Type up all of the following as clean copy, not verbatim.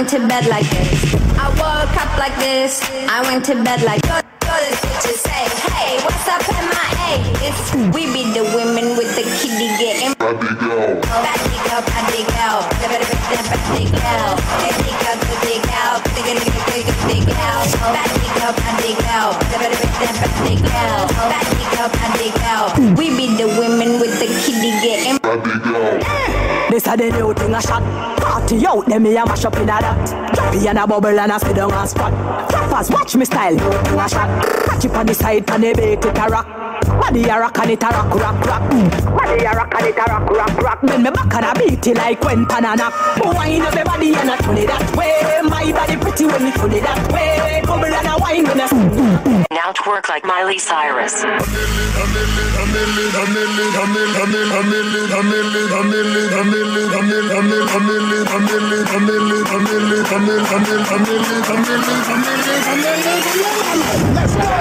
went to bed like this. I woke up like this. I went to bed like this. Bitches say, hey, what's up, MIA? It's we be the women with the kitty getting body girl, body girl, body girl, body girl, body girl, body girl, body girl, body girl, body girl. We be the women with the kitty getting body girl. This a the new thing a shot. Party out, them me a mash up in a that. Jumpy and a bubble and a sit down and spot. Rappers watch me style, new thing a shot. Catch it on the side and they bake it a rock. Body a rock and it a rock, rock, rock. Body a rock and it a rock, rock, rock. Then me back and a beat it like when banana. Wine up the body and a turn it that way. My body pretty when me turn it that way. Bubble and a wine when a now twerk like Miley Cyrus. Let's go.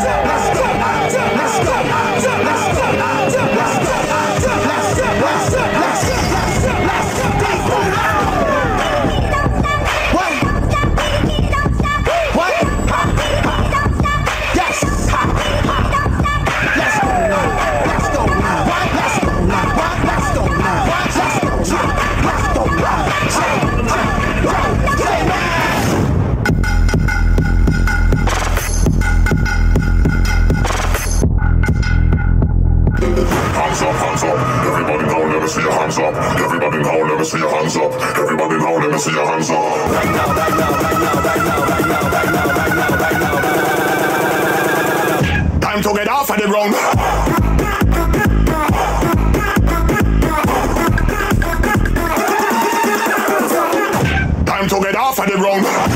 Hands up, everybody now, let me see your hands up. Everybody now, let me see your hands up. Everybody now, let me see your hands up. Right now, right now, right now, right now, right now, right now, right now, right now, right now. Time to get off of the ground. Time to get off of the ground.